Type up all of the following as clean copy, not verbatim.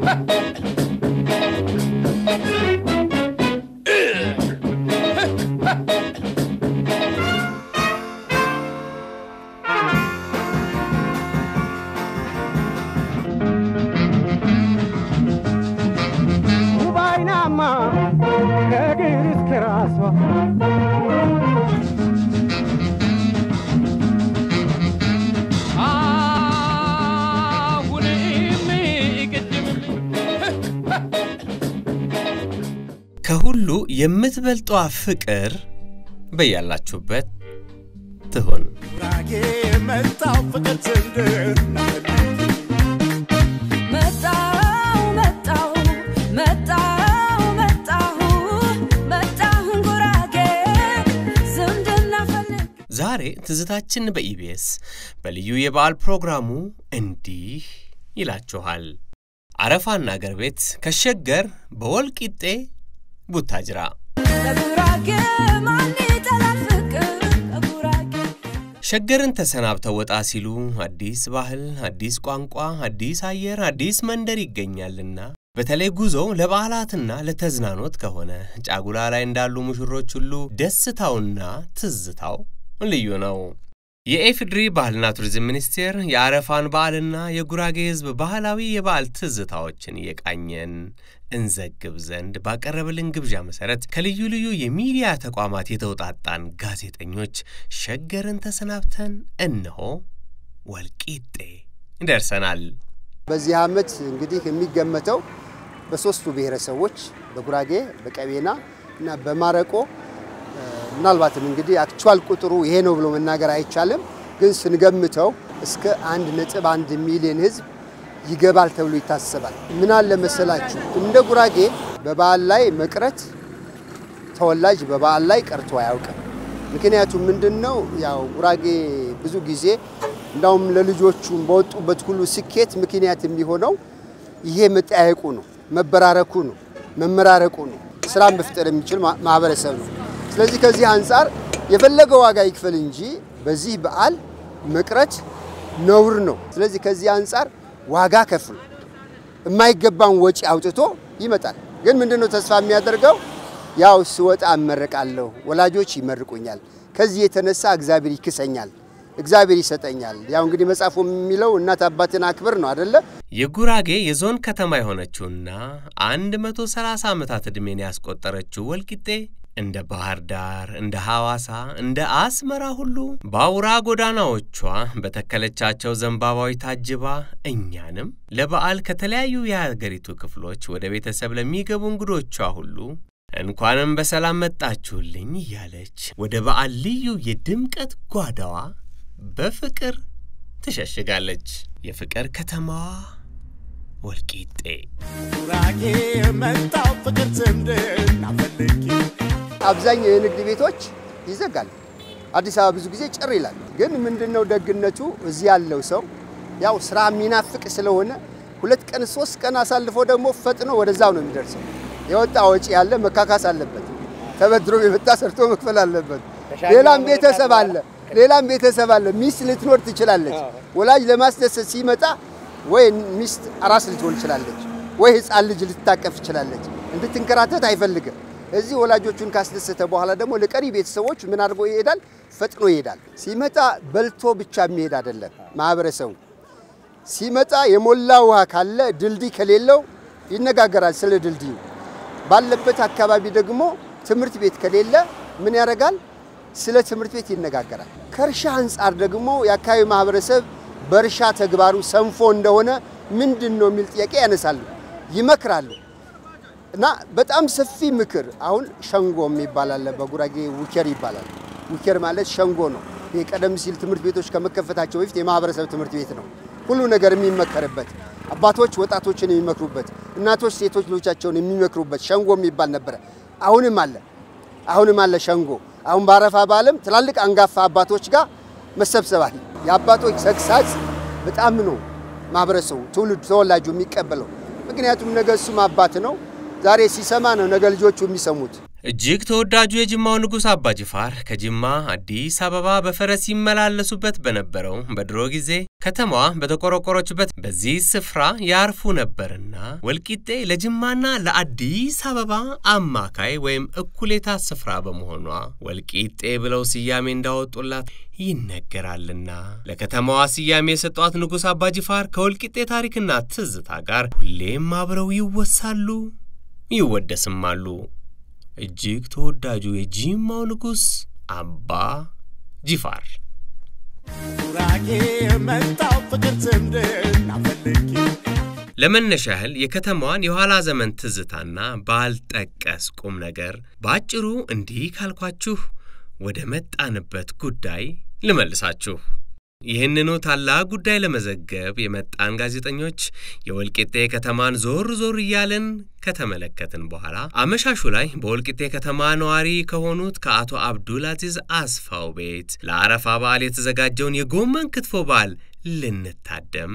ከሁሉ የምትበልጧ ፍቅር በያላችሁበት ትሆን ጉራጌ መጣው ፍቅር ትንድር ዛሬ ትዝታችን በኢቢኤስ በልዩ የበዓል ፕሮግራሙ እንዲህ ይላችኋል አረፋና አገር ቤት ከሸገር በወልቂጤ ቡታጅራ ሸገርን ተሰናብተው ወጣ ሲሉ አዲስ ባህል አዲስ ቋንቋ አዲስ አየር አዲስ መንደር ይገኛልና በተለይ ጉዞው ለበዓላትና ለተዝናኖት ከሆነ ጫጉላ ላይ እንዳሉ ሙሽሮች ሁሉ ደስታውና ትዝታው ልዩ ነው የኤፍድሪ ባህልና ቱሪዝም ሚኒስቴር የአረፋን በዓልና የጉራጌ ህዝብ ባህላዊ የበዓል ትዝታዎችን የቃኘን እንዘግብ ዘንድ ባቀረበልን ግብዣ መሰረት ከልዩ ልዩ የሚዲያ ተቋማት የተውጣጣን ጋዜጠኞች ሸገርን ተሰናብተን እነሆ ወልቂጤ ደርሰናል በዚህ ዓመት እንግዲህ የሚገመተው በሶስቱ ብሔረሰቦች በጉራጌ በቀቤና እና በማረቆ ምናልባትም እንግዲህ አክቹዋል ቁጥሩ ይሄ ነው ብሎ መናገር አይቻልም ግን ስንገምተው እስከ 1.1 ሚሊዮን ህዝብ ይገባል ተብሎ ይታሰባል ምን አለ መሰላችሁ እንደ ጉራጌ በበዓል ላይ መቅረት ተወላጅ በበዓል ላይ ቀርቶ አያውቅም ምክንያቱም ምንድነው ያው ጉራጌ ብዙ ጊዜ እንዳውም ለልጆቹ በወጡበት ሁሉ ስኬት ምክንያት የሚሆነው ይሄ መጣያየቁ ነው መበራረኩ ነው መመራረቁ ነው ስራን መፍጠር የሚችል ማህበረሰብ ነው ስለዚህ ከዚህ አንፃር የፈለገው ዋጋ ይክፈል እንጂ በዚህ በዓል መቅረት ነውር ነው ስለዚህ ከዚህ አንፃር ዋጋ ከፍሉ የማይገባን ወጪ አውጥቶ ይመጣል ግን ምንድነው ተስፋ የሚያደርገው ያው ስወጣ አመረቃለሁ ወላጆች ይመርቁኛል ከዚህ የተነሳ እግዚአብሔር ይክሰኛል እግዚአብሔር ይሰጠኛል ያው እንግዲህ መጻፉ የሚለው እናት አባትን አክብር ነው አይደለ የጉራጌ የዞን ከተማ የሆነችውና 130 ዓመታት እድሜን ያስቆጠረችው ወልቂጤ እንደ ባህር ዳር እንደ ሐዋሳ እንደ አስመራ ሁሉ ባውራ ጎዳናዎቿ በተከለቻቸው ዘንባባዊ ታጅባ እኛንም ለበዓል ከተለያዩ የሀገሪቱ ክፍሎች ወደ ቤተሰብ ለሚገቡ እንግዶቿ ሁሉ እንኳንም በሰላም መጣችሁልኝ ያለች ወደ በዓል ልዩ የድምቀት ጓዳዋ በፍቅር ተሸሽጋለች የፍቅር ከተማዋ ወልቂጤ ጉራጌ መጣው ፍቅር ትንድና ፈልቂ አብዛኛው የንግድ ቤቶች ይዘጋል አዲስ አበባ ብዙ ጊዜ ጭር ይላል ግን ምንድነው ደግነቱ እዚህ ያለው ሰው ያው ስራ ሚናፍቅ ስለሆነ 2 ቀን 3 ቀን አሳልፎ ደግሞ ፈጥኖ ወደዛው ነው የሚደርሰው የወጣ ወጪ ያለ መካካስ አለበት ተበድሮ የመጣ ሰርቶ መክፈል አለበት ሌላም ቤተሰብ አለ ሚስት ልትኖር ትችላለች ወላጅ ለማስደሰት ሲመጣ ወይ ሚስት አራስ ልትሆን ትችላለች ወይ ህፃን ልጅ ልትታቀፍ ትችላለች እንድትንከራተት አይፈልግም እዚህ ወላጆቹን ካስደሰተ በኋላ ደግሞ ለቀሪ ቤተሰቦች ምን አድርጎ ይሄዳል ፈጥኖ ይሄዳል ሲመጣ በልቶ ብቻ የሚሄድ አይደለም ማህበረሰቡ ሲመጣ የሞላ ውሃ ካለ ድልድይ ከሌለው ይነጋገራል ስለ ድልድዩ ባለበት አካባቢ ደግሞ ትምርት ቤት ከሌለ ምን ያረጋል ስለ ትምርት ቤት ይነጋገራል ከርሻ አንፃር ደግሞ ያካባቢ ማህበረሰብ በርሻ ተግባሩ ሰንፎ እንደሆነ ምንድነው የሚል ጥያቄ ያነሳሉ ይመክራሉ እና በጣም ሰፊ ምክር አሁን ሸንጎ የሚባል አለ በጉራጌ ውከር ይባላል ውከር ማለት ሸንጎ ነው የቀደም ሲል ትምርት ቤቶች ከመከፈታቸው በፊት የማህበረሰብ ትምርት ቤት ነው ሁሉ ነገር የሚመከርበት አባቶች ወጣቶችን የሚመክሩበት እናቶች ሴቶች ልጆቻቸውን የሚመክሩበት ሸንጎ የሚባል ነበር አሁንም አለ ሸንጎ አሁን ባረፋ ባለም ትላልቅ አንጋፋ አባቶች ጋር መሰብሰባል የአባቶች ሰክሳስ በጣም ነው ማህበረሰቡ ትውልድ ተወላጁ የሚቀበለው ምክንያቱም ነገ እሱም አባት ነው ዛሬ ሲሰማ ነው ነገ ልጆቹ የሚሰሙት እጅግ ተወዳጁ የጅማው ንጉስ አባ ጅፋር ከጅማ አዲስ አበባ በፈረስ ይመላለሱበት በነበረው በድሮ ጊዜ ከተማዋ በተቆረቆረችበት በዚህ ስፍራ ያርፉ ነበርና ወልቂጤ ለጅማና ለአዲስ አበባ አማካይ ወይም እኩሌታ ስፍራ በመሆኗ ወልቂጤ ብለው ስያሜ እንዳወጡላት ይነገራልና ለከተማዋ ስያሜ የሰጧት ንጉስ አባ ጅፋር ከወልቂጤ ታሪክና ትዝታ ጋር ሁሌም አብረው ይወሳሉ ይወደስማሉ እጅግ ተወዳጁ የጅማው ንጉስ አባ ጅፋር ጉራጌ መጣው ፍቅር ዘምድና ፈልኪ ለመነሻህል የከተማዋን የኋላ ዘመን ትዝታና ባልጠቀስ ቁም ነገር ባጭሩ እንዲህ ካልኳችሁ ወደ መጣንበት ጉዳይ ልመልሳችሁ ይህንኑ ታላቅ ጉዳይ ለመዘገብ የመጣን ጋዜጠኞች የወልቂጤ ከተማን ዞር ይያለን ከተመለከትን በኋላ አመሻሹ ላይ በወልቂጤ ከተማ ነዋሪ ከሆኑት ከአቶ አብዱል አዚዝ አስፋው ቤት ለአረፋ በዓል የተዘጋጀውን የጎመን ክትፎ በዓል ልንታደም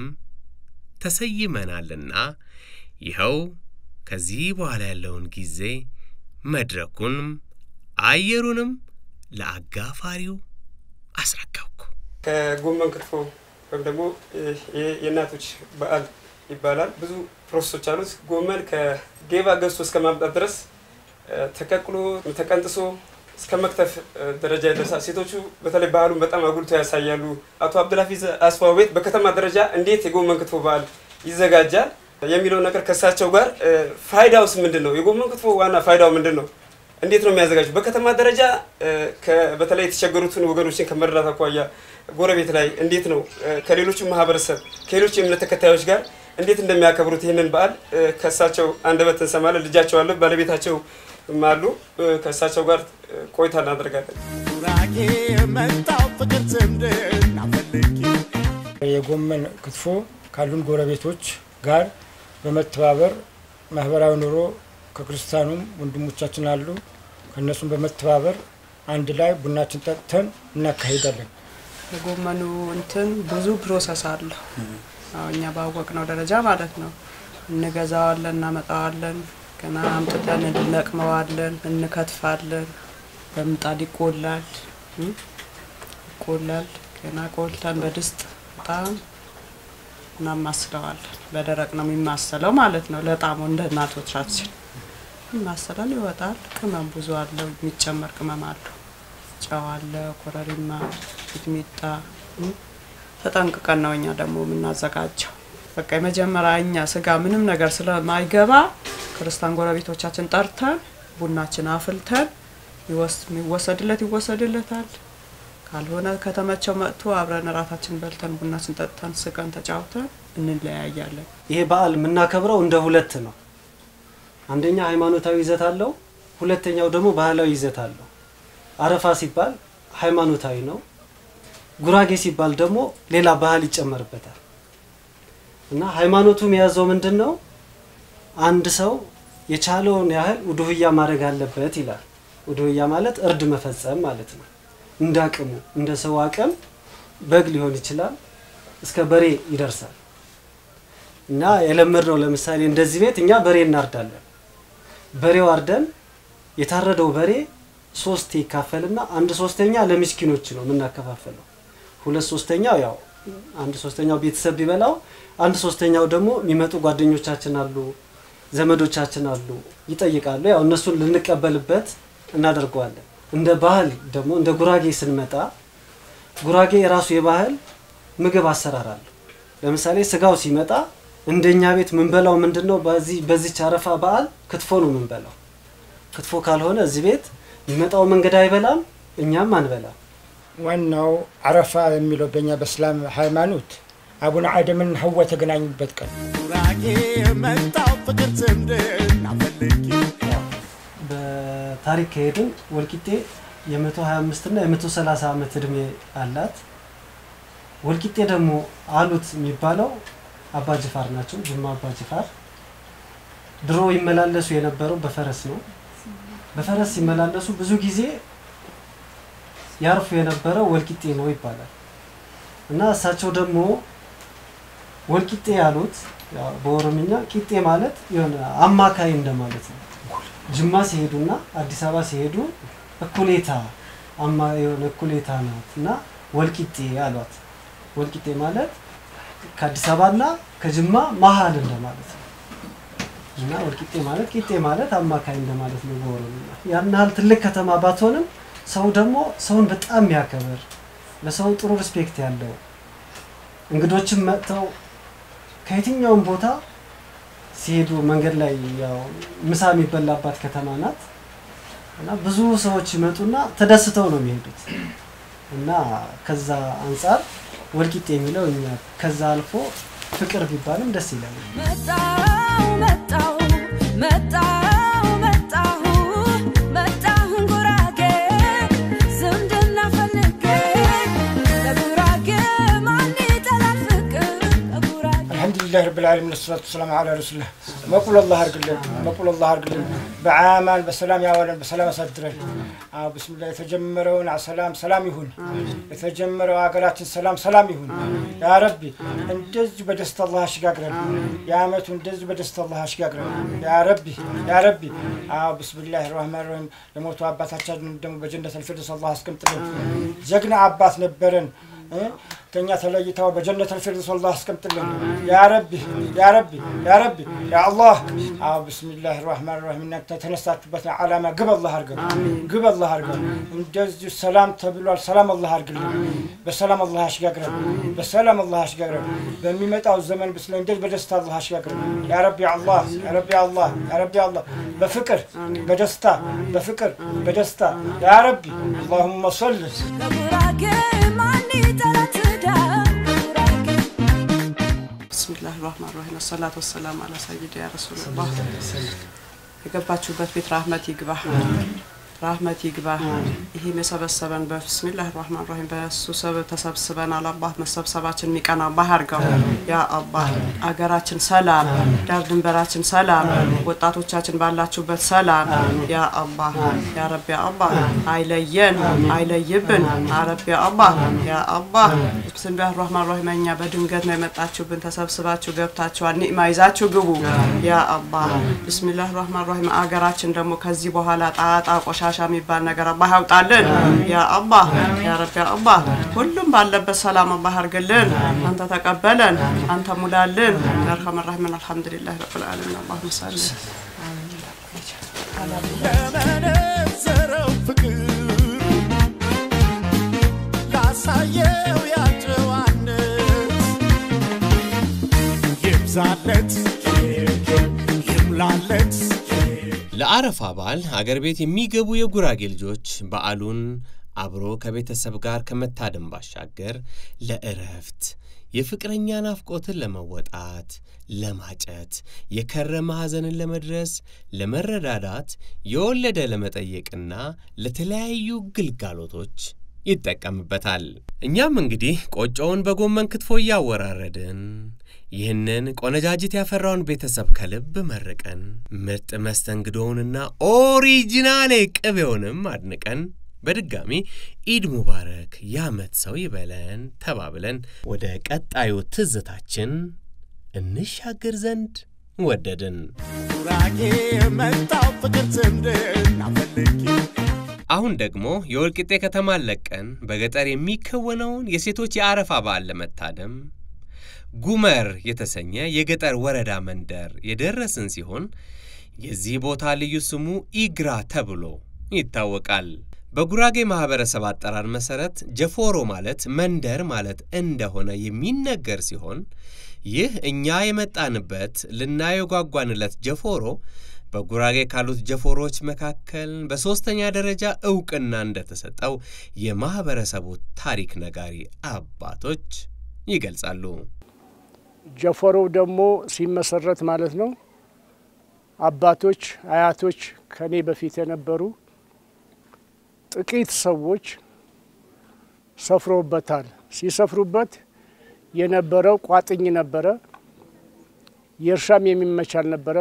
ተሰይመናልና ይኸው ከዚህ በኋላ ያለውን ጊዜ መድረኩንም አየሩንም ለአጋፋሪው አስረከብኩ ከጎመን ክትፎ ወይም ደግሞ የእናቶች በዓል ይባላል ብዙ ፕሮሰሶች አሉት ጎመን ከጌባ ገዝቶ እስከማምጣት ድረስ ተቀቅሎ ተቀንጥሶ እስከመክተፍ ደረጃ ይደርሳል ሴቶቹ በተለይ በዓሉን በጣም አጉልቶ ያሳያሉ አቶ አብዱልሐፊዝ አስፋው ቤት በከተማ ደረጃ እንዴት የጎመን ክትፎ በዓል ይዘጋጃል የሚለው ነገር ከሳቸው ጋር ፋይዳውስ ምንድነው የጎመን ክትፎ ዋና ፋይዳው ምንድነው እንዴት ነው የሚያዘጋጁ በከተማ ደረጃ በተለይ የተቸገሩትን ወገኖችን ከመረዳት አኳያ ጎረቤት ላይ እንዴት ነው ከሌሎቹ ማህበረሰብ ከሌሎች የእምነት ተከታዮች ጋር እንዴት እንደሚያከብሩት ይሄንን በዓል ከሳቸው አንደበት እንሰማለን ልጃቸው አለ ባለቤታቸው ማሉ ከሳቸው ጋር ቆይታ እናደርጋለን ጉራጌ መጣው ፍቅር ዘምድና ፈልኪ የጎመን ክትፎ ካሉን ጎረቤቶች ጋር በመተባበር ማህበራዊ ኑሮ ከክርስቲያኑም ወንድሞቻችን አሉ ከነሱም በመተባበር አንድ ላይ ቡናችን ጠጥተን እናካሂዳለን የጎመኑ እንትን ብዙ ፕሮሰስ አለ አሁንኛ ባወቅነው ደረጃ ማለት ነው እንገዛዋለን እናመጣዋለን ከና አምጥተን እንለቅመዋለን እንከትፋለን በምጣድ ይቆላል ከና ቆልተን በድስት በጣም እናማስለዋለን በደረቅ ነው የሚማሰለው ማለት ነው ለጣሙ እንደ እናቶቻችን ማሰላል ይወጣል ቅመም ብዙ አለው የሚጨመር ቅመም አለው ጫው አለ ኮረሪማ ሚጥሚጣ ተጠንቅቀን ነው እኛ ደግሞ የምናዘጋጀው በቃ የመጀመሪያኛ ስጋ ምንም ነገር ስለማይገባ ክርስቲያን ጎረቤቶቻችን ጠርተን ቡናችን አፍልተን ይወሰድለታል ካልሆነ ከተመቸው መጥቶ አብረን ራታችን በልተን ቡናችን ጠጥተን ስቀን ተጫውተን እንለያያለን ይሄ በዓል ምናከብረው እንደ ሁለት ነው አንደኛ ሃይማኖታዊ ይዘት አለው ሁለተኛው ደግሞ ባህላዊ ይዘት አለው አረፋ ሲባል ሃይማኖታዊ ነው ጉራጌ ሲባል ደግሞ ሌላ ባህል ይጨመርበታል እና ሃይማኖቱ የሚያዘው ምንድነው አንድ ሰው የቻለውን ያህል ውዱህያ ማድረግ አለበት ይላል ውዱህያ ማለት እርድ መፈጸም ማለት ነው እንዳቅሙ እንደ ሰው አቅም በግ ሊሆን ይችላል እስከ በሬ ይደርሳል እና የለመድነው ለምሳሌ እንደዚህ ቤት እኛ በሬ እናርዳለን በሬው አርደን የታረደው በሬ 3 ይካፈልና 1/3 ለምስኪኖች ነው ምናከፋፈለው 2/3 ያው 1/3 ቤተሰብ ይበላው 1/3 ደግሞ የሚመጡ ጓደኞቻችን አሉ ዘመዶቻችን አሉ ይጠይቃሉ ያው እነሱን ልንቀበልበት እናደርጋለን እንደ ባህል ደግሞ እንደ ጉራጌ ስንመጣ ጉራጌ የራሱ የባህል ምግብ አሰራር አለ ለምሳሌ ስጋው ሲመጣ እንደኛ ቤት ምንበላው ምንድነው በዚህ አረፋ በዓል ክትፎ ነው ምንበላው ክትፎ ካልሆነ እዚህ ቤት የሚመጣው መንገድ አይበላም እኛም አንበላም ዋናው አረፋ የሚለው በእኛ በእስላም ሃይማኖት አቡነ አደምን ሐዋ ተገናኙበት ቀን ጉራጌ መጣው ፍቅር ዘምድና ፈልኪ በታሪክ ሄድን ወልቂጤ የ125 እና የ130 ዓመት እድሜ አላት ወልቂጤ ደግሞ አሉት የሚባለው አባ ጅፋር ናቸው ጅማ አባ ጅፋር ድሮ ይመላለሱ የነበረው በፈረስ ነው በፈረስ ይመላለሱ ብዙ ጊዜ ያርፉ የነበረው ወልቂጤ ነው ይባላል እና እሳቸው ደግሞ ወልቂጤ ያሉት ያው በኦሮምኛ ቂጤ ማለት የሆነ አማካይ እንደማለት ነው ጅማ ሲሄዱና አዲስ አበባ ሲሄዱ እኩሌታ አማ የሆነ እኩሌታ ናትና ወልቂጤ አሏት። ወልቂጤ ማለት ከአዲስ አበባና ከጅማ መሃል እንደማለት ነው። እና ወልቂጤ ማለት ቂጤ ማለት አማካይ እንደማለት ነው በኦሮምኛ። ያን ያህል ትልቅ ከተማ ባትሆንም ሰው ደግሞ ሰውን በጣም ያከብር ለሰው ጥሩ ሪስፔክት ያለው እንግዶችም መጥተው ከየትኛውም ቦታ ሲሄዱ መንገድ ላይ ያው ምሳ የሚበላባት ከተማ ናት እና ብዙ ሰዎች ይመጡና ተደስተው ነው የሚሄዱት እና ከዛ አንፃር ወልቂጤ የሚለው እኛ ከዛ አልፎ ፍቅር ቢባልም ደስ ይላል። لله رب العالمين والصلاة والسلام على رسول الله مقبول الله أرجلنا مقبول الله أرجلنا بعمل بسلام يا ولد بسلام أسدرن بسم الله يتجمرون على سلام سلام يهون يتجمروا عقلات السلام سلام يهون يا ربي اندز بدست الله شقاقرن يا مت اندز بدست الله شقاقرن يا ربي بسم الله الرحمن الرحيم يموت أباتنا دم بجنة الفردوس الله اسكمت جقنا عباس نبرن كنيا تلاقيتها بجنة الفردوس الله اسكمت لنا يا ربي يا الله بسم الله الرحمن الرحيم انك تتنسات بث علامة قبل الله هرقل انجز السلام تبلو السلام الله هرقل بسلام الله اشقاقرب بسلام الله اشقاقرب بميمت او الزمن بسلام انجز بدست الله اشقاقرب يا ربي يا الله بفكر بدستا يا ربي اللهم صل بسم الله الرحمن الرحيم والصلاة والسلام على سيدنا رسول الله يقباتشوبت بيت رحمتي يقبح رحمتي يقبح هي مسبسبن بسم الله الرحمن الرحيم بس سبب تسبسبن على الله مسبسباتن ميقنا بحرقو يا الله አገራችን ሰላም ዳር ድንበራችን ሰላም ወጣቶቻችን ባላችሁበት ሰላም ያ አላህ ያ ረቢ አላህ አይለየብን ረቢ አላህ ያ አላህ ብስሚላህ الرحمن الرحيم እኛ በድንገት ነው የመጣችሁብን ተሰብስባችሁ ገብታችኋል ኒዕማ ይዛችሁ ግቡ ያ አላህ ብስሚላህ الرحمن الرحيم አገራችን ደግሞ ከዚህ በኋላ ጣጣ ቆሻሻ የሚባል ነገር አላህ ያውጣልን ያ አላህ ያ ረቢ አላህ ሁሉም ባለበት ሰላም አላህ አርግልን አንተ ተቀበለን አንተ ሙላልን الرحمن الرحيم الحمد لله رب العالمين اللهم صل على ለአረፋ በዓል አገር ቤት የሚገቡ የጉራጌ ልጆች በዓሉን አብሮ ከቤተሰብ ጋር ከመታደም ባሻገር ለእረፍት የፍቅረኛ ናፍቆትን ለመወጣት ለማጨት የከረመ ሐዘንን ለመድረስ ለመረዳዳት የወለደ ለመጠየቅና ለተለያዩ ግልጋሎቶች ይጠቀምበታል። እኛም እንግዲህ ቆጮውን በጎመን ክትፎ ያወራረድን ይህንን ቆነጃጅት ያፈራውን ቤተሰብ ከልብ መርቀን ምርጥ መስተንግዶውንና ኦሪጂናል ቅቤውንም አድንቀን በድጋሚ ኢድ ሙባረክ ያመት ሰው ይበለን ተባብለን ወደ ቀጣዩ ትዝታችን እንሻገር ዘንድ ወደድን። ጉራጌ መጣው ፍቅር ዘንድና ፈልቂ አሁን ደግሞ የወልቂጤ ከተማ ለቀን በገጠር የሚከወነውን የሴቶች የአረፋ በዓል ለመታደም ጉመር የተሰኘ የገጠር ወረዳ መንደር የደረስን ሲሆን የዚህ ቦታ ልዩ ስሙ ኢግራ ተብሎ ይታወቃል። በጉራጌ ማህበረሰብ አጠራር መሰረት ጀፎሮ ማለት መንደር ማለት እንደሆነ የሚነገር ሲሆን ይህ እኛ የመጣንበት ልናየው ጓጓንለት ጀፎሮ በጉራጌ ካሉት ጀፎሮች መካከል በሶስተኛ ደረጃ ዕውቅና እንደተሰጠው የማህበረሰቡ ታሪክ ነጋሪ አባቶች ይገልጻሉ። ጀፎሮ ደግሞ ሲመሰረት ማለት ነው አባቶች አያቶች ከኔ በፊት የነበሩ ጥቂት ሰዎች ሰፍሮበታል። ሲሰፍሩበት የነበረው ቋጥኝ ነበረ። የርሻም የሚመቻል ነበረ።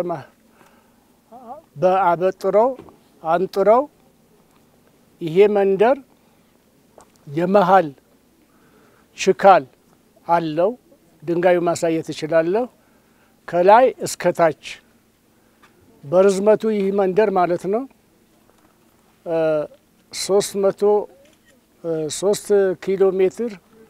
በአበጥረው አንጥረው ይሄ መንደር የመሃል ሽካል አለው። ድንጋዩ ማሳየት ይችላል። ከላይ እስከ ታች በርዝመቱ ይህ መንደር ማለት ነው 3 ኪሎ ሜትር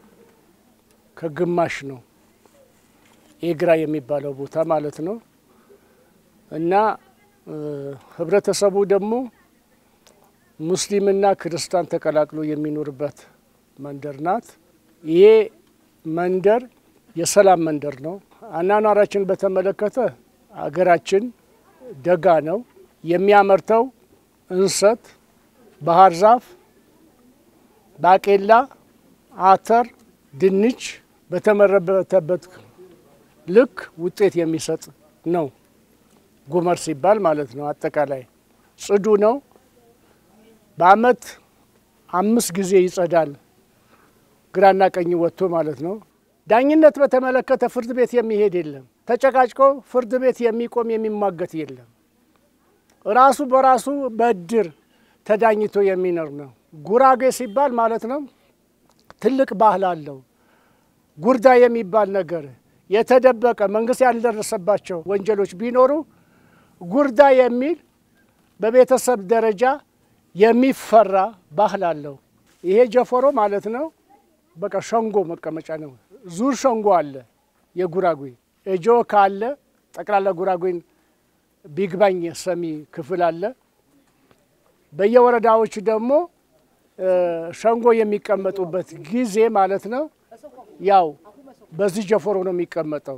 ከግማሽ ነው ኤግራ የሚባለው ቦታ ማለት ነው። እና ህብረተሰቡ ደግሞ ሙስሊምና ክርስቲያን ተቀላቅሎ የሚኖርበት መንደር ናት። ይሄ መንደር የሰላም መንደር ነው። አናኗራችን በተመለከተ አገራችን ደጋ ነው። የሚያመርተው እንሰት፣ ባህር ዛፍ፣ ባቄላ፣ አተር፣ ድንች በተመረተበት ልክ ውጤት የሚሰጥ ነው። ጉመር ሲባል ማለት ነው። አጠቃላይ ጽዱ ነው። በአመት 5 ጊዜ ይጸዳል። ግራና ቀኝ ወጥቶ ማለት ነው። ዳኝነት በተመለከተ ፍርድ ቤት የሚሄድ የለም። ተጨቃጭቆ ፍርድ ቤት የሚቆም የሚሟገት የለም። ራሱ በራሱ በእድር ተዳኝቶ የሚኖር ነው። ጉራጌ ሲባል ማለት ነው ትልቅ ባህል አለው። ጉርዳ የሚባል ነገር የተደበቀ መንግስት ያልደረሰባቸው ወንጀሎች ቢኖሩ ጉርዳ የሚል በቤተሰብ ደረጃ የሚፈራ ባህል አለው። ይሄ ጀፎሮ ማለት ነው በቃ ሸንጎ መቀመጫ ነው። ዙር ሸንጎ አለ። የጉራጌ እጆ ካለ ጠቅላላ ጉራጌን ቢግባኝ ሰሚ ክፍል አለ። በየወረዳዎች ደግሞ ሸንጎ የሚቀመጡበት ጊዜ ማለት ነው ያው በዚህ ጀፎሮ ነው የሚቀመጠው።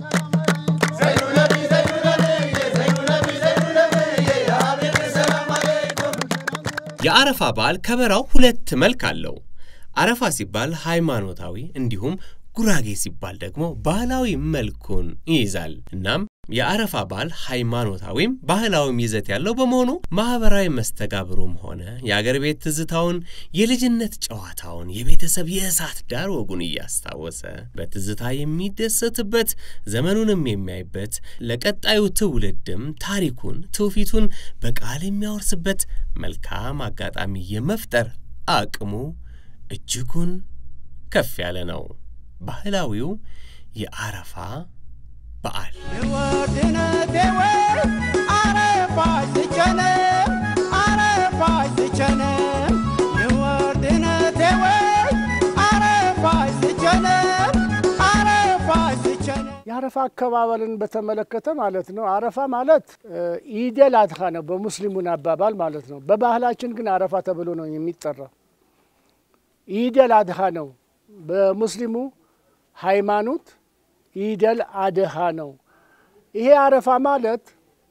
የአረፋ በዓል ከበራው 2 መልክ አለው። አረፋ ሲባል ሃይማኖታዊ እንዲሁም ጉራጌ ሲባል ደግሞ ባህላዊ መልኩን ይይዛል። እናም የአረፋ በዓል ሃይማኖታዊም ባህላዊም ይዘት ያለው በመሆኑ ማህበራዊ መስተጋብሩም ሆነ የአገር ቤት ትዝታውን፣ የልጅነት ጨዋታውን፣ የቤተሰብ የእሳት ዳር ወጉን እያስታወሰ በትዝታ የሚደሰትበት ዘመኑንም የሚያይበት ለቀጣዩ ትውልድም ታሪኩን ትውፊቱን በቃል የሚያወርስበት መልካም አጋጣሚ የመፍጠር አቅሙ እጅጉን ከፍ ያለ ነው። ባህላዊው የአረፋ በዓል የአረፋ አከባበልን በተመለከተ ማለት ነው አረፋ ማለት ኢደል አድሃ ነው በሙስሊሙን አባባል ማለት ነው። በባህላችን ግን አረፋ ተብሎ ነው የሚጠራው። ኢደል አድሃ ነው በሙስሊሙ ሃይማኖት ኢደል አድሃ ነው። ይሄ አረፋ ማለት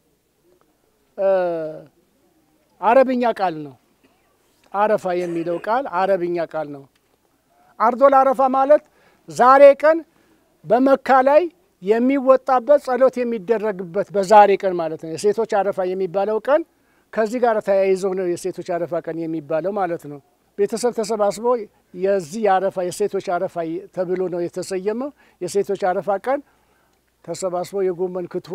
አረብኛ ቃል ነው። አረፋ የሚለው ቃል አረብኛ ቃል ነው። አርዶል አረፋ ማለት ዛሬ ቀን በመካ ላይ የሚወጣበት ጸሎት የሚደረግበት በዛሬ ቀን ማለት ነው። የሴቶች አረፋ የሚባለው ቀን ከዚህ ጋር ተያይዞ ነው የሴቶች አረፋ ቀን የሚባለው ማለት ነው። ቤተሰብ ተሰባስቦ የዚህ አረፋ የሴቶች አረፋ ተብሎ ነው የተሰየመው። የሴቶች አረፋ ቀን ተሰባስቦ የጎመን ክትፎ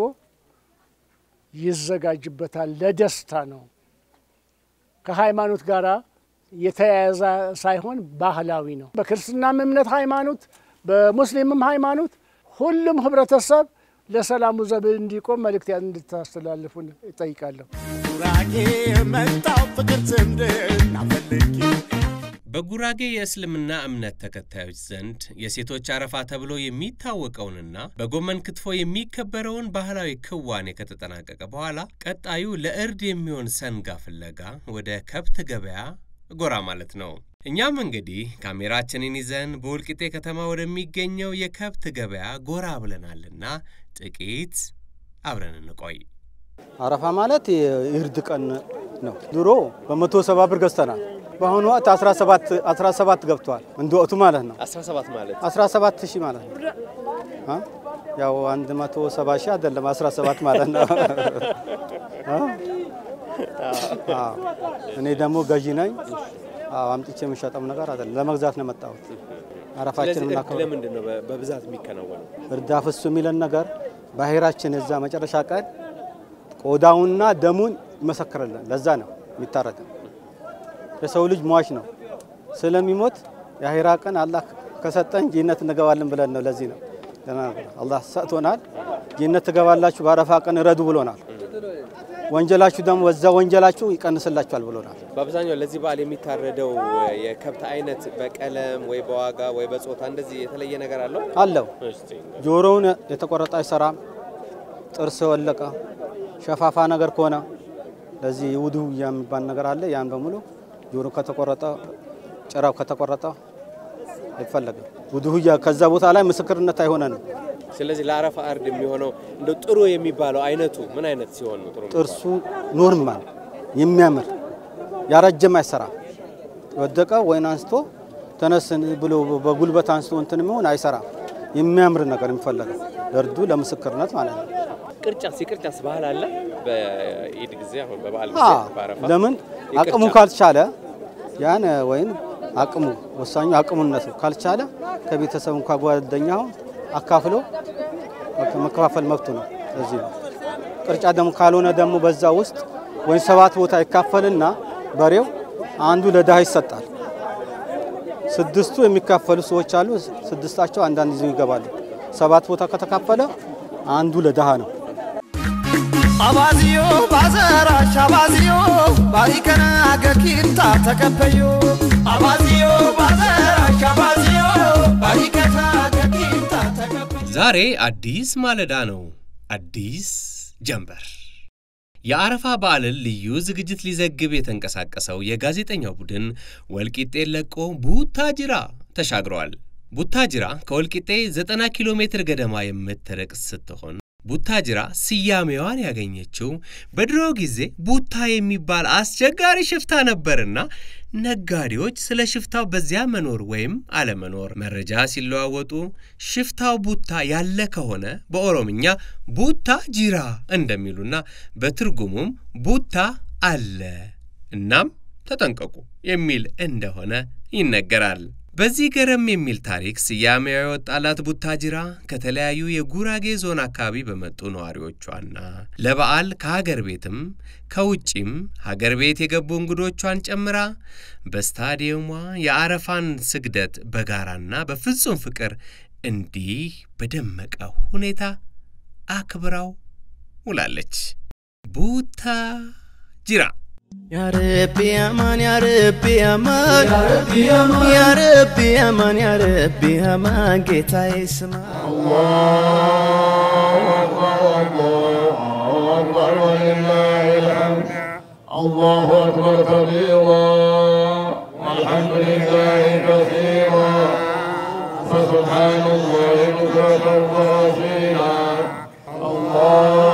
ይዘጋጅበታል። ለደስታ ነው። ከሃይማኖት ጋር የተያያዘ ሳይሆን ባህላዊ ነው። በክርስትናም እምነት ሃይማኖት፣ በሙስሊምም ሃይማኖት ሁሉም ህብረተሰብ ለሰላሙ ዘብ እንዲቆም መልእክት እንድታስተላልፉን እጠይቃለሁ። ጉራጌ መጣው ፍቅር ዝምድና ፈልጊ። በጉራጌ የእስልምና እምነት ተከታዮች ዘንድ የሴቶች አረፋ ተብሎ የሚታወቀውንና በጎመን ክትፎ የሚከበረውን ባህላዊ ክዋኔ ከተጠናቀቀ በኋላ ቀጣዩ ለእርድ የሚሆን ሰንጋ ፍለጋ ወደ ከብት ገበያ ጎራ ማለት ነው። እኛም እንግዲህ ካሜራችንን ይዘን በወልቂጤ ከተማ ወደሚገኘው የከብት ገበያ ጎራ ብለናልና ጥቂት አብረን እንቆይ። አረፋ ማለት የእርድ ቀን ነው። ድሮ በ170 ብር ገዝተናል። በአሁኑ ወቅት 17 ገብቷል። እንደ ወቅቱ ማለት ነው። 17 ማለት 17000 ማለት ነው። ያው 170 አይደለም 17 ማለት ነው። እኔ ደግሞ ገዢ ነኝ። አምጥቼ የምሸጠው ነገር አይደለም፣ ለመግዛት ነው መጣሁት። አረፋችንን እናከብር። ለምንድን ነው በብዛት የሚከናወነው? እርዳ ፍሱ የሚለን ነገር ባህራችን እዛ መጨረሻ ቀን ቆዳውና ደሙን ይመሰክራል። ለዛ ነው የሚታረደው። የሰው ልጅ ሟች ነው ስለሚሞት የአኺራ ቀን አላህ ከሰጠን ጀነት እንገባለን ብለን ነው። ለዚህ ነው አላህ ሰጥቶናል። ጀነት ትገባላችሁ በአረፋ ቀን ረዱ ብሎናል። ወንጀላችሁ ደግሞ በዛ ወንጀላችሁ ይቀንስላችኋል ብሎናል። በአብዛኛው ለዚህ በዓል የሚታረደው የከብት አይነት በቀለም ወይ በዋጋ ወይ በጾታ እንደዚህ የተለየ ነገር አለው? ጆሮውን የተቆረጠ አይሰራም። ጥርስ ወለቀ ሸፋፋ ነገር ከሆነ ለዚህ ውዱ የሚባል ነገር አለ። ያን በሙሉ ጆሮ ከተቆረጠ ጭራው ከተቆረጠ አይፈለግም። ውዱ ከዛ ቦታ ላይ ምስክርነት አይሆነንም። ስለዚህ ለአረፋ አርድ የሚሆነው እንደ ጥሩ የሚባለው አይነቱ ምን አይነት ሲሆን ነው ጥሩ? ጥርሱ ኖርማል የሚያምር ያረጀም አይሰራም። ወደቀ ወይን አንስቶ ተነስን ብሎ በጉልበት አንስቶ እንትን ምን አይሰራም። የሚያምር ነገር የሚፈልገው ለርዱ ለምስክርነት ማለት ነው። ቅርጫስ ባህል አለ በኢድ ጊዜ አሁን በበዓል ጊዜ ባረፋ ለምን አቅሙ ካልቻለ ያን ወይን አቅሙ ወሳኙ አቅሙነቱ ካልቻለ ከቤተሰብ እንኳን ጓደኛው አካፍሎ መከፋፈል መብቱ ነው። እዚህ ነው ቅርጫ ደም ካልሆነ ደም በዛ ውስጥ ወይ 7 ቦታ ይካፈልና በሬው አንዱ ለዳህ ይሰጣል። 6ቱ የሚካፈሉ ሰዎች አሉ። 6ታቸው አንዳንድ ይዘው ይገባሉ። 7 ቦታ ከተካፈለ አንዱ ለዳህ ነው። አባዚዮ ባዘራ ሻባዚዮ ባሪከና ገኪንታ ተከፈዩ አባዚዮ ባዘራ ሻባዚዮ ባሪከና ገኪንታ ተከፈዩ። ዛሬ አዲስ ማለዳ ነው። አዲስ ጀንበር የአረፋ በዓልን ልዩ ዝግጅት ሊዘግብ የተንቀሳቀሰው የጋዜጠኛው ቡድን ወልቂጤን ለቆ ቡታጅራ ተሻግሯል። ቡታጅራ ከወልቂጤ 90 ኪሎ ሜትር ገደማ የምትርቅ ስትሆን ቡታጅራ ስያሜዋን ያገኘችው በድሮ ጊዜ ቡታ የሚባል አስቸጋሪ ሽፍታ ነበርና ነጋዴዎች ስለ ሽፍታው በዚያ መኖር ወይም አለመኖር መረጃ ሲለዋወጡ ሽፍታው ቡታ ያለ ከሆነ በኦሮምኛ ቡታ ጅራ እንደሚሉና በትርጉሙም ቡታ አለ እናም ተጠንቀቁ የሚል እንደሆነ ይነገራል። በዚህ ገረም የሚል ታሪክ ስያሜው የወጣላት ቡታጅራ ከተለያዩ የጉራጌ ዞን አካባቢ በመጡ ነዋሪዎቿና ለበዓል ከሀገር ቤትም ከውጪም ሀገር ቤት የገቡ እንግዶቿን ጨምራ በስታዲየሟ የአረፋን ስግደት በጋራና በፍጹም ፍቅር እንዲህ በደመቀ ሁኔታ አክብራው ውላለች። ቡታጅራ يا ربي امان يا ربي امان يا ربي امان يا ربي امان يا ربي امان ጌታ ይስማ الله اكبر الله اكبر ولله الحمد الله اكبر كبيرا والحمد لله كثيرا فسبحان الله بكرة وأصيلا الله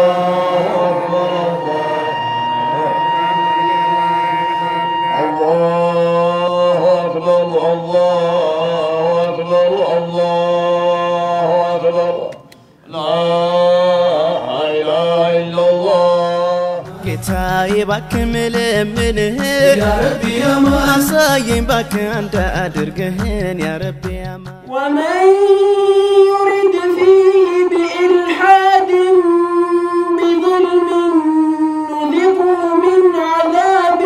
باك ملمنه يا ربي يا ما ساين باك انت ادركهن يا ربي يا ما ومن يرد فيه بإلحاد بظلم نذقه من عذاب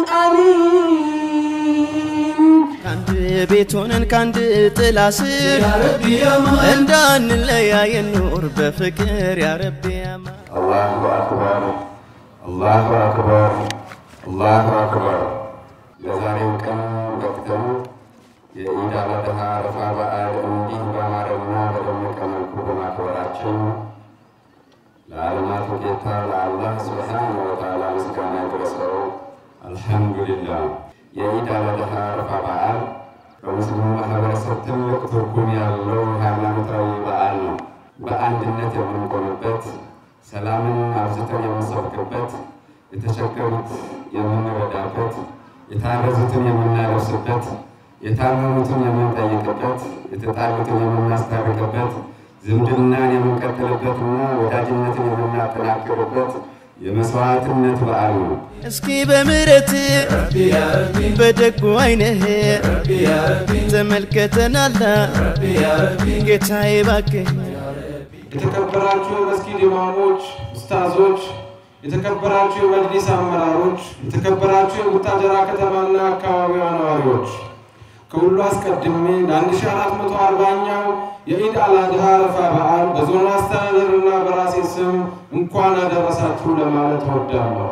أليم كاند بيتونن كاند طلاسر يا ربي يا ما اندان ليا النور بفكر يا ربي يا ما الله اكبر الله أكبر الله أكبر لزاري كم وقتهم يعيد على دهار فابعاد أمدي بمارنا بدم كمن كوبنا كوراتشم لعلمات جيتا لله سبحانه وتعالى مسكنا كرسو الحمد لله يعيد على دهار فابعاد ومسلم محبر ستم يقتركم يا الله هامنا متروي بعالنا بأندنة من قلبت سلامن አብዝተን የምንሰብክበት የተሸከሩት የምንረዳበት የታረዙትን የምናለብስበት የታመሙትን የምንጠይቅበት የተጣሉትን የምናስታርቅበት ዝምድናን የምንቀጥልበትና ወዳጅነትን የምናጠናክርበት የመስዋዕትነት በዓል ነው። እስኪ በምህረት ረቢ ያ ረቢ በደጉ አይነህ ረቢ ያ ረቢ ተመልከተናል ረቢ ያ ረቢ ጌታዬ እባክህ የተከበራችሁ መስጊድ ኢማሞች ኡስታዞች የተከበራችሁ የመጅሊስ አመራሮች የተከበራችሁ የቡታጅራ ከተማና አካባቢዋ ነዋሪዎች ከሁሉ አስቀድሜ ለ1440ኛው የኢድ አልአድሃ አረፋ በዓል በዞኑ አስተዳደርና በራሴ ስም እንኳን አደረሳችሁ ለማለት እወዳለሁ።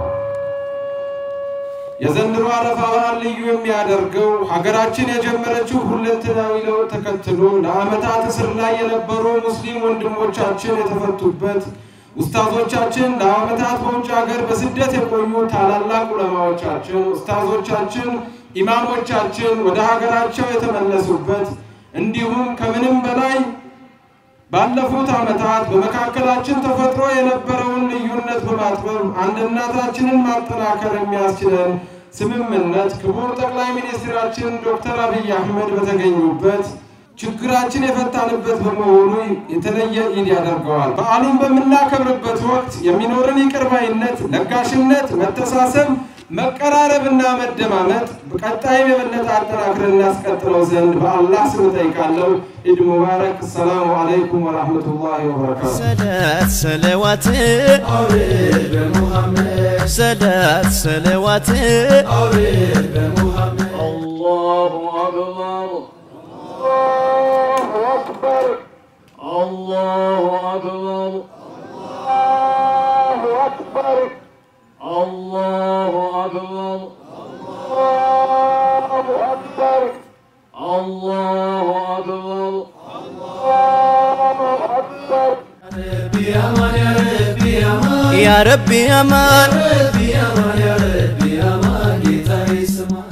የዘንድሮ አረፋ በዓል ልዩ የሚያደርገው ሀገራችን የጀመረችው ሁለንተናዊ ለውጥ ተከትሎ ለዓመታት እስር ላይ የነበሩ ሙስሊም ወንድሞቻችን የተፈቱበት፣ ኡስታዞቻችን ለዓመታት በውጭ ሀገር በስደት የቆዩ ታላላቅ ዑለማዎቻችን፣ ኡስታዞቻችን፣ ኢማሞቻችን ወደ ሀገራቸው የተመለሱበት እንዲሁም ከምንም በላይ ባለፉት ዓመታት በመካከላችን ተፈጥሮ የነበረውን ልዩነት በማጥበብ አንድነታችንን ማጠናከር የሚያስችለን ስምምነት ክቡር ጠቅላይ ሚኒስትራችን ዶክተር አብይ አህመድ በተገኙበት ችግራችን የፈታንበት በመሆኑ የተለየ ኢድ ያደርገዋል። በዓሉን በምናከብርበት ወቅት የሚኖርን ይቅር ባይነት፣ ለጋሽነት፣ መተሳሰብ፣ መቀራረብና መደማመጥ በቀጣይም የበለጠ አጠናክረን እናስቀጥለው ዘንድ በአላህ ስም ጠይቃለሁ። ኢድ ሙባረክ። ሰላሙ አለይኩም ወራህመቱላሂ ወበረካቱ። ሰላት ሰለዋት አውርድ በሙሐመድ ሰላት ሰለዋት አውርድ በሙሐመድ አላሁ አክበር አላሁ አክበር አላሁ አክበር አላሁ አክበር الله أكبر الله أكبر الله أكبر الله أكبر يا ربي أمان يا ربي أمان يا ربي أمان يا ربي أمان جيتاي سما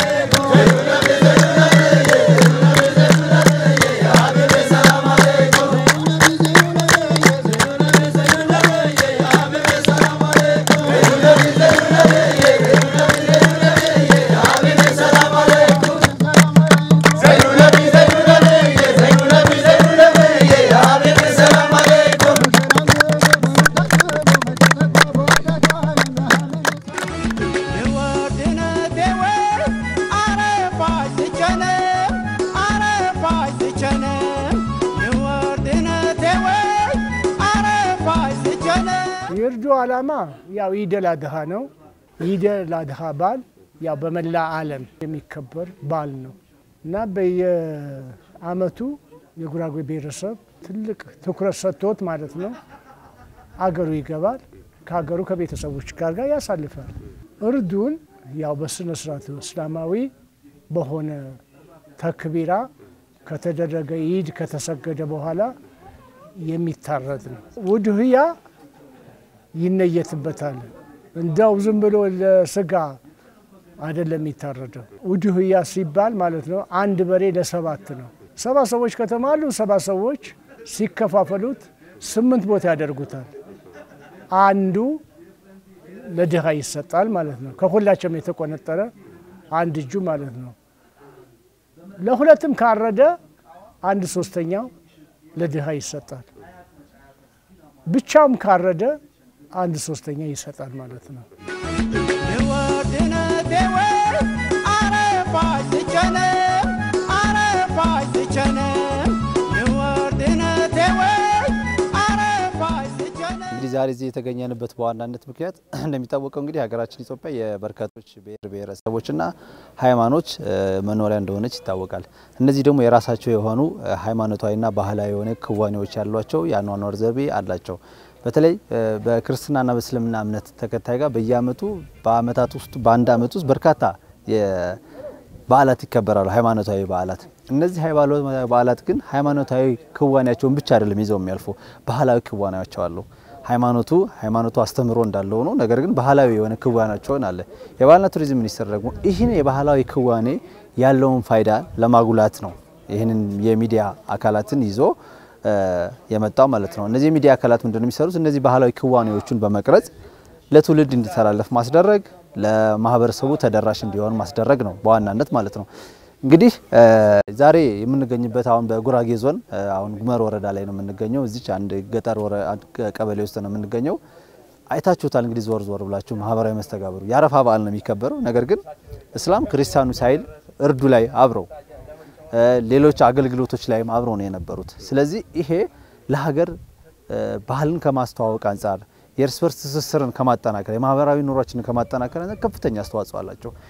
የርዱ ዓላማ ያው ኢድ አልአድሃ ነው። ኢድ አልአድሃ በዓል ያው በመላ ዓለም የሚከበር በዓል ነው እና በየዓመቱ የጉራጌ ብሔረሰብ ትልቅ ትኩረት ሰጥቶት ማለት ነው አገሩ ይገባል። ከሀገሩ ከቤተሰቦች ጋር ያሳልፋል። እርዱን ያው በስነ ስርዓት እስላማዊ በሆነ ተክቢራ ከተደረገ ኢድ ከተሰገደ በኋላ የሚታረድ ነው። ውድህያ ይነየትበታል። እንዳው ዝም ብሎ ለስጋ አይደለም የሚታረደው። ውድህያ ሲባል ማለት ነው አንድ በሬ ለሰባት ነው። 7 ሰዎች ከተማሉ 7 ሰዎች ሲከፋፈሉት 8 ቦታ ያደርጉታል። አንዱ ለድሃ ይሰጣል ማለት ነው። ከሁላቸውም የተቆነጠረ አንድ እጁ ማለት ነው። ለሁለትም ካረደ 1/3 ለድሃ ይሰጣል። ብቻውም ካረደ 1/3 ይሰጣል ማለት ነው። ዛሬ እዚህ የተገኘንበት በዋናነት ምክንያት እንደሚታወቀው እንግዲህ ሀገራችን ኢትዮጵያ የበርካቶች ብሔር ብሔረሰቦችና ሃይማኖት መኖሪያ እንደሆነች ይታወቃል። እነዚህ ደግሞ የራሳቸው የሆኑ ሃይማኖታዊና ባህላዊ የሆነ ክዋኔዎች ያሏቸው ያኗኗር ዘይቤ አላቸው። በተለይ በክርስትናና በእስልምና እምነት ተከታይ ጋር በየአመቱ በአመታት ውስጥ በአንድ አመት ውስጥ በርካታ በዓላት ይከበራሉ፣ ሃይማኖታዊ በዓላት። እነዚህ ሃይማኖታዊ በዓላት ግን ሃይማኖታዊ ክዋኔያቸውን ብቻ አይደለም ይዘው የሚያልፉ ባህላዊ ክዋኔያቸው አሉ። ሃይማኖቱ አስተምሮ እንዳለው ነው። ነገር ግን ባህላዊ የሆነ ክዋኔያቸውን አለ። የባህልና ቱሪዝም ሚኒስቴር ደግሞ ይህን የባህላዊ ክዋኔ ያለውን ፋይዳ ለማጉላት ነው ይህንን የሚዲያ አካላትን ይዞ የመጣው ማለት ነው። እነዚህ የሚዲያ አካላት ምንድነው የሚሰሩት? እነዚህ ባህላዊ ክዋኔዎችን በመቅረጽ ለትውልድ እንዲተላለፍ ማስደረግ፣ ለማህበረሰቡ ተደራሽ እንዲሆን ማስደረግ ነው በዋናነት ማለት ነው። እንግዲህ ዛሬ የምንገኝበት አሁን በጉራጌ ዞን አሁን ጉመር ወረዳ ላይ ነው የምንገኘው። እዚች አንድ ገጠር ቀበሌ ውስጥ ነው የምንገኘው። አይታችሁታል እንግዲህ ዞር ብላችሁ ማህበራዊ መስተጋብሩ የአረፋ በዓል ነው የሚከበረው። ነገር ግን እስላም ክርስቲያኑ ሳይል እርዱ ላይ አብረው ሌሎች አገልግሎቶች ላይም አብረው ነው የነበሩት። ስለዚህ ይሄ ለሀገር ባህልን ከማስተዋወቅ አንፃር የእርስ በርስ ትስስርን ከማጠናከር የማህበራዊ ኑሯችንን ከማጠናከር ከፍተኛ አስተዋጽኦ አላቸው።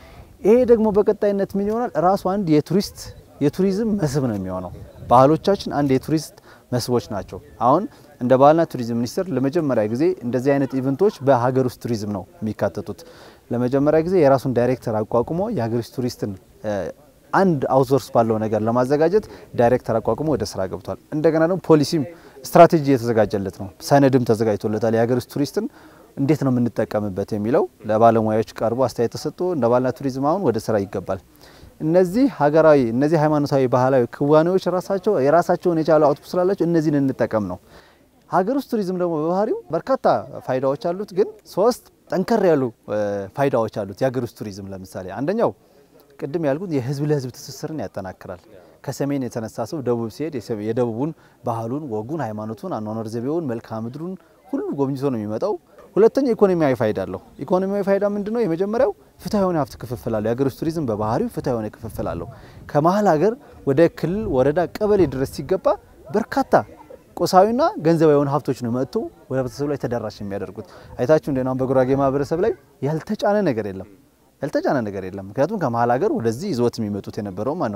ይሄ ደግሞ በቀጣይነት ምን ይሆናል ራሱ አንድ የቱሪዝም መስህብ ነው የሚሆነው ባህሎቻችን አንድ የቱሪስት መስህቦች ናቸው አሁን እንደ ባህልና ቱሪዝም ሚኒስቴር ለመጀመሪያ ጊዜ እንደዚህ አይነት ኢቨንቶች በሀገር ውስጥ ቱሪዝም ነው የሚካተቱት ለመጀመሪያ ጊዜ የራሱን ዳይሬክተር አቋቁሞ የሀገር ውስጥ ቱሪስትን አንድ አውትሶርስ ባለው ነገር ለማዘጋጀት ዳይሬክተር አቋቁሞ ወደ ስራ ገብቷል እንደገና ደግሞ ፖሊሲም ስትራቴጂ የተዘጋጀለት ነው ሰነድም ተዘጋጅቶለታል የሀገር ውስጥ ቱሪስትን እንዴት ነው የምንጠቀምበት የሚለው ለባለሙያዎች ቀርቦ አስተያየት ተሰጥቶ እንደ ባህልና ቱሪዝም አሁን ወደ ስራ ይገባል እነዚህ ሀገራዊ እነዚህ ሃይማኖታዊ ባህላዊ ክዋኔዎች የራሳቸውን የቻሉ አውትፑት ስላላቸው እነዚህን እንጠቀም ነው ሀገር ውስጥ ቱሪዝም ደግሞ በባህሪው በርካታ ፋይዳዎች አሉት ግን ሶስት ጠንከር ያሉ ፋይዳዎች አሉት የሀገር ውስጥ ቱሪዝም ለምሳሌ አንደኛው ቅድም ያልኩት የህዝብ ለህዝብ ትስስርን ያጠናክራል ከሰሜን የተነሳ ሰው ደቡብ ሲሄድ የደቡቡን ባህሉን ወጉን ሃይማኖቱን አኗኗር ዘይቤውን መልክዓ ምድሩን ሁሉ ጎብኝቶ ነው የሚመጣው ሁለተኛ ኢኮኖሚያዊ ፋይዳ አለው ኢኮኖሚያዊ ፋይዳ ምንድነው የመጀመሪያው ፍትሃዊ ሀብት ክፍፍል አለው የሀገር ውስጥ ቱሪዝም በባህሪው ፍትሃዊ ክፍፍል አለው ከመሃል ሀገር ወደ ክልል ወረዳ ቀበሌ ድረስ ሲገባ በርካታ ቆሳዊና ገንዘባዊ ሀብቶች ነው መጥቶ ወደ ህብረተሰቡ ላይ ተደራሽ የሚያደርጉት አይታችሁ እንደናም በጉራጌ ማህበረሰብ ላይ ያልተጫነ ነገር የለም ምክንያቱም ከመሃል ሀገር ወደዚህ ይዞት የሚመጡት የነበረው ማለት ነው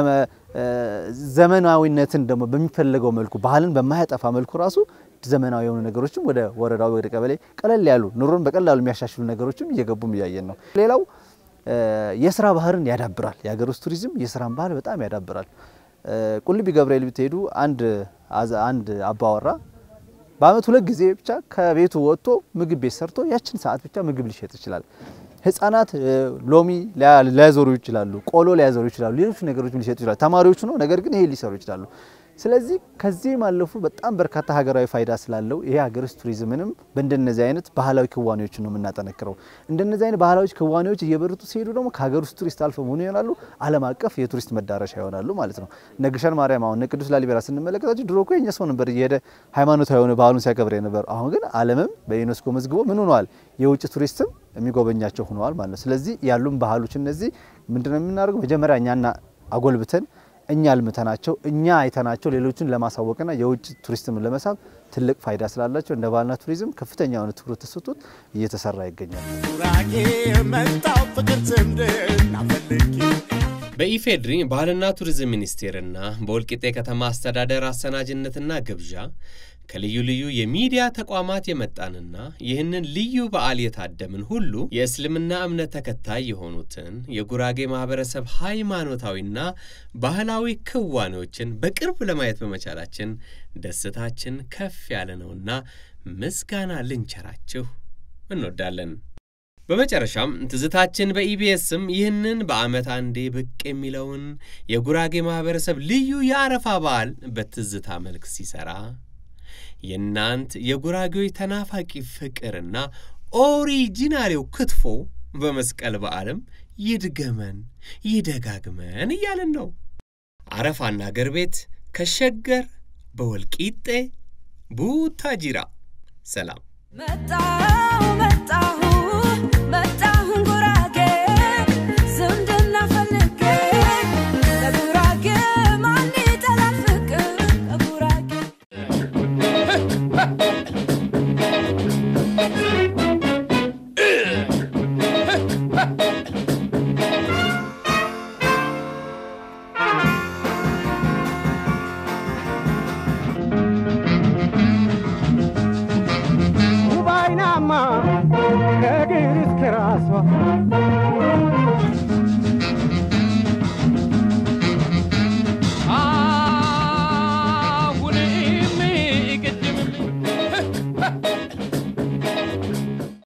ዘመናዊነትን ደግሞ በሚፈልገው መልኩ ባህልን በማያጠፋ መልኩ ራሱ ዘመናዊ የሆኑ ነገሮችም ወደ ወረዳው ወደ ቀበሌ ቀለል ያሉ ኑሮን በቀላሉ የሚያሻሽሉ ነገሮችም እየገቡም ያያየን ነው ሌላው የስራ ባህርን ያዳብራል የሀገር ውስጥ ቱሪዝም የስራን ባህል በጣም ያዳብራል ቁልቢ ገብርኤል ብትሄዱ አንድ አባወራ በአመት ሁለት ጊዜ ብቻ ከቤቱ ወጥቶ ምግብ ቤት ሰርቶ ያችን ሰዓት ብቻ ምግብ ሊሸጥ ይችላል ህፃናት ሎሚ ሊያዞሩ ይችላሉ ቆሎ ሊያዞሩ ይችላሉ ሌሎች ነገሮችም ሊሸጡ ይችላሉ ተማሪዎች ነው ነገር ግን ይሄ ሊሰሩ ይችላሉ ስለዚህ ከዚህ ማለፉ በጣም በርካታ ሀገራዊ ፋይዳ ስላለው ይሄ ሀገር ውስጥ ቱሪዝምንም በእንደነዚህ አይነት ባህላዊ ክዋኔዎች ነው የምናጠነክረው እንደነዚህ አይነት ባህላዊ ክዋኔዎች እየበረቱ ሲሄዱ ደግሞ ከሀገር ውስጥ ቱሪስት አልፈው ምን ይሆናሉ ዓለም አቀፍ የቱሪስት መዳረሻ ይሆናሉ ማለት ነው ነግሸን ማርያም አሁን ቅዱስ ላሊበላ ስንመለከታቸው ድሮ እኮ የኛ ሰው ነበር እየሄደ ሃይማኖታዊ የሆነ ባህሉን ሲያከብር ነበር አሁን ግን ዓለምም በዩኔስኮ መዝግቦ ምን ሆነዋል የውጭ ቱሪስትም የሚጎበኛቸው ሆነዋል ማለት ነው ስለዚህ ያሉን ባህሎች እነዚህ ምንድነው የምናደርገው መጀመሪያ እኛና አጎልብተን እኛ አልምተናቸው እኛ አይተናቸው ሌሎችን ለማሳወቅና የውጭ ቱሪስትም ለመሳብ ትልቅ ፋይዳ ስላላቸው እንደ ባህልና ቱሪዝም ከፍተኛ የሆነ ትኩረት ተሰጥቶት እየተሰራ ይገኛል ጉራጌ መጣው ፍቅር ዘምደና ፈልቂ በኢፌድሪ ባህልና ቱሪዝም ሚኒስቴርና በወልቂጤ ከተማ አስተዳደር አሰናጅነትና ግብዣ ከልዩ ልዩ የሚዲያ ተቋማት የመጣንና ይህንን ልዩ በዓል የታደምን ሁሉ የእስልምና እምነት ተከታይ የሆኑትን የጉራጌ ማህበረሰብ ሃይማኖታዊና ባህላዊ ክዋኔዎችን በቅርብ ለማየት በመቻላችን ደስታችን ከፍ ያለ ነውና ምስጋና ልንቸራችሁ እንወዳለን በመጨረሻም ትዝታችን በኢቢኤስም ይህንን በአመት አንዴ ብቅ የሚለውን የጉራጌ ማህበረሰብ ልዩ የአረፋ በዓል በትዝታ መልክ ሲሰራ የናንት የጉራጌዎች ተናፋቂ ፍቅርና ኦሪጂናሊው ክትፎ በመስቀል በዓለም ይደጋግመን እያለን ነው አረፋና አገር ቤት ከሸገር በወልቂጤ ቡታጅራ ሰላም መጣሁ ጉራጌ ዝምድና ፈልጌ ለጉራጌ ማን ይጠላል ፍቅር ለጉራጌ Ubainama, kagir is keraswa.